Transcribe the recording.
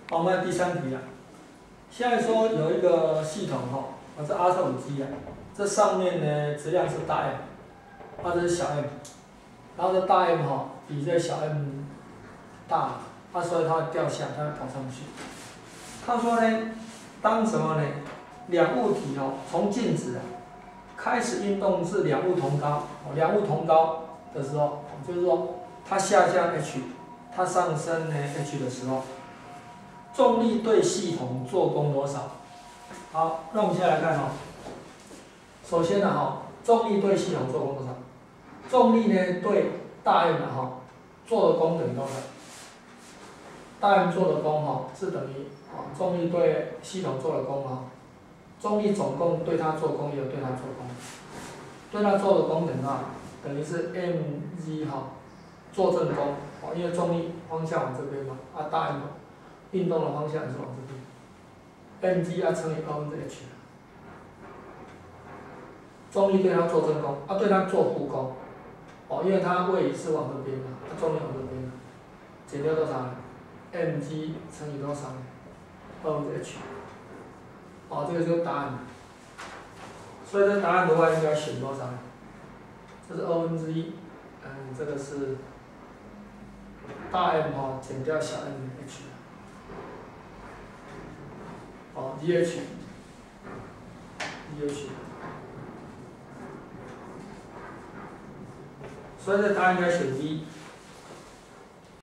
好，我们来第3题了。现在说有一个系统哈，这 R5G 啊，这上面呢质量是大 M， 这是小 m， 然后这大 M 哈比这小 m 大，所以它会掉下，它会跑上去。他说呢，当什么呢？两物体从静止开始运动至两物同高，的时候，就是说它下降 h， 它上升呢 h 的时候，重力对系统做功多少？好，那我们现在来看首先呢重力对系统做功多少？重力呢对大 M 做的功等于多少？大 M 做的功是等于重力对系统做的功重力总共对它做功也有对它做功，对它做的功等于多少？等于是 mg 做正功因为重力方向往这边嘛，大 M 运动的方向也是往这边 ，mg 乘以2/h， 重力对它做正功，对它做负功因为它位移是往这边嘛，重力往这边嘛，减掉多少呢 ？mg 乘以多少呢？2/h， 这个就是答案。所以这答案的话应该选多少呢？这是1/2，这个是大 M 减掉小 m/h， dh， 所以这答案应该选 D。